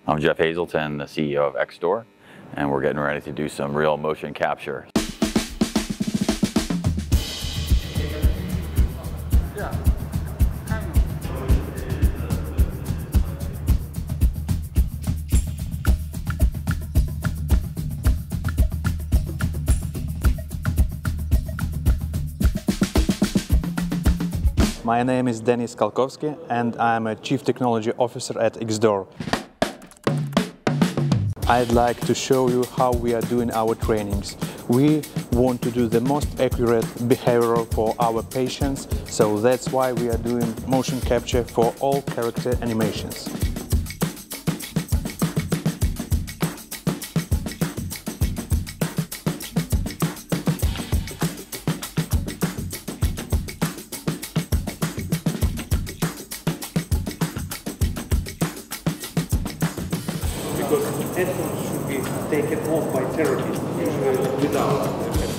I'm Jeff Hazelton, the CEO of Xstore, and we're getting ready to do some real motion capture. My name is Denis Kalkovsky and I'm a Chief Technology Officer at Xstore. I'd like to show you how we are doing our trainings. We want to do the most accurate behavior for our patients, so that's why we are doing motion capture for all character animations. Because headphones should be taken off by therapists, usually without.